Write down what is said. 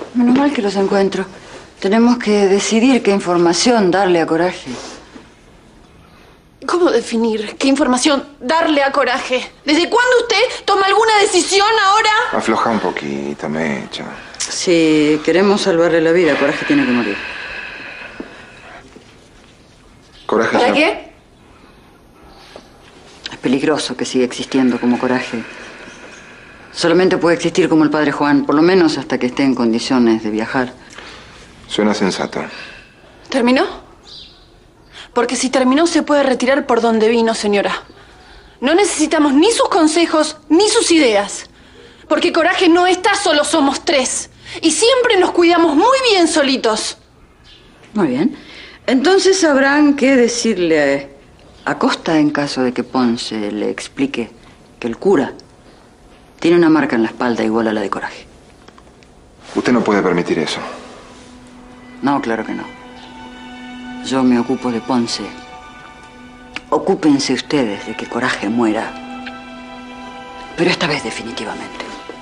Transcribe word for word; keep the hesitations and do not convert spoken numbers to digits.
Menos mal que los encuentro. Tenemos que decidir qué información darle a Coraje. ¿Cómo definir qué información darle a Coraje? ¿Desde cuándo usted toma alguna decisión ahora? Afloja un poquito, Mecha. Si queremos salvarle la vida, Coraje tiene que morir. Coraje ¿Para ya... qué? Es peligroso que siga existiendo como Coraje. Solamente puede existir como el padre Juan, por lo menos hasta que esté en condiciones de viajar. Suena sensato. ¿Terminó? Porque si terminó se puede retirar por donde vino, señora. No necesitamos ni sus consejos ni sus ideas. Porque Coraje no está solo, somos tres. Y siempre nos cuidamos muy bien solitos. Muy bien. Entonces sabrán qué decirle a Costa en caso de que Ponce le explique que el cura tiene una marca en la espalda igual a la de Coraje. Usted no puede permitir eso. No, claro que no. Yo me ocupo de Ponce. Ocúpense ustedes de que Coraje muera. Pero esta vez definitivamente.